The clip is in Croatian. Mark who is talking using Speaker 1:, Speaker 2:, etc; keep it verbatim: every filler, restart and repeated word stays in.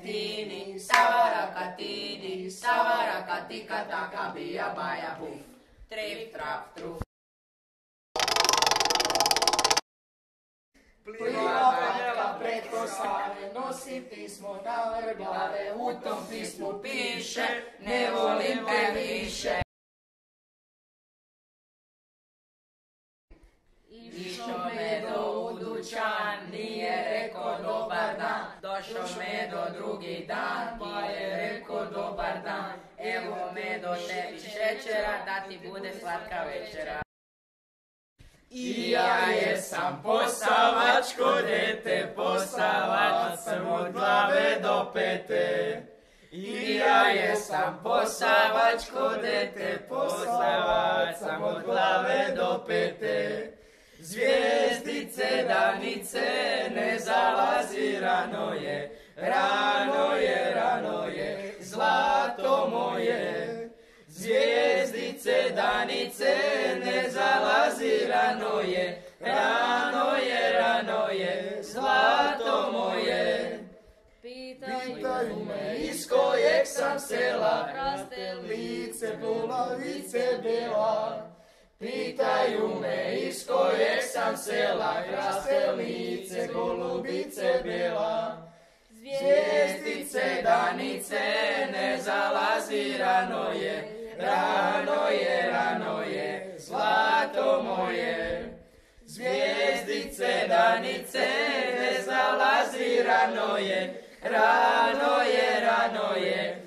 Speaker 1: Valentini, Savarakatini, Savarakatika taka bija baja buf. Trip trap truf.
Speaker 2: Pliva patka preko Save, nosi pismo na vrglave, u tom pismu piše, ne volim te više.
Speaker 1: Išao Medo u dućan, nije rekao dobar dan. Došao Medo drugi dan, pa je rekao dobar dan. Evo Medo tebi šećera, da ti bude slatka večera.
Speaker 2: I ja jesam posavačko dete, posavač sam od glave do pete. I ja jesam posavačko dete, posavač sam od glave do pete. Zvijezdice, danice, ne zalazi, rano je, rano je, rano je, zlato moje. Zvijezdice, danice, ne zalazi, rano je, rano je, rano je, zlato moje. Pitaju me iz kojeg sam sela, krastelice, pulavice bela. Pitaju me iz kojeg sam sela, krastelice, golubice bela. Zvijezdice, danice, ne zalazi, rano je, rano je, rano je, zlato moje. Zvijezdice, danice, ne zalazi, rano je, rano je, rano je,